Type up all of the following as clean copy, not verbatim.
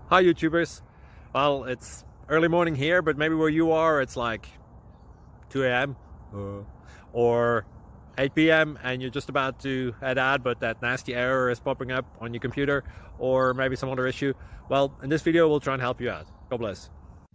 Hi YouTubers. Well, it's early morning here, but maybe where you are it's like 2 a.m. or 8 p.m. and you're just about to head out, but that nasty error is popping up on your computer, or maybe some other issue. Well, in this video we'll try and help you out. God bless.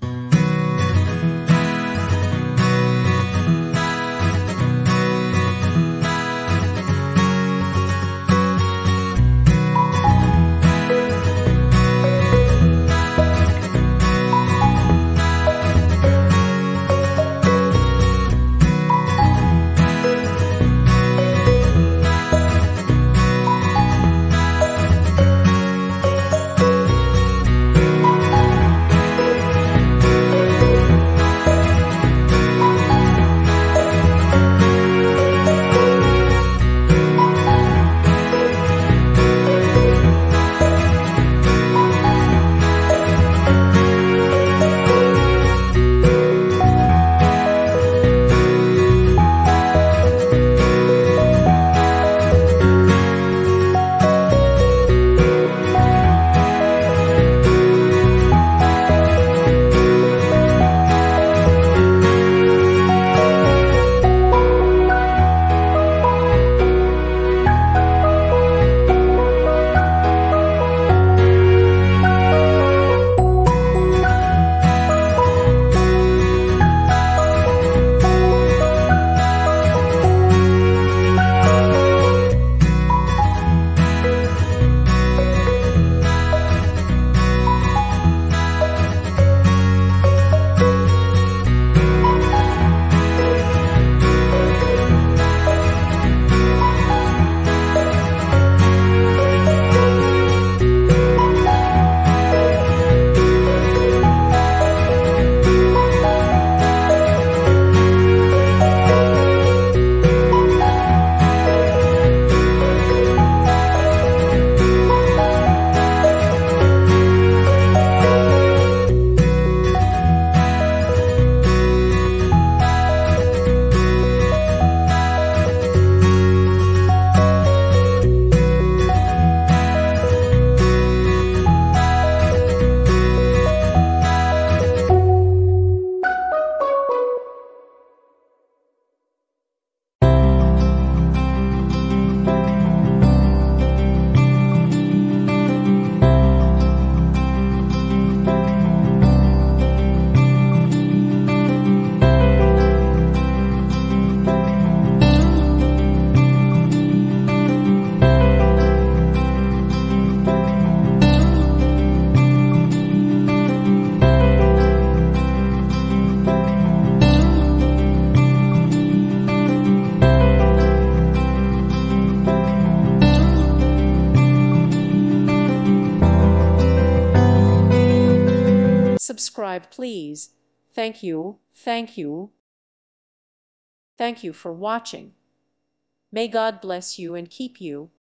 Subscribe, please. Thank you, thank you. Thank you for watching. May God bless you and keep you.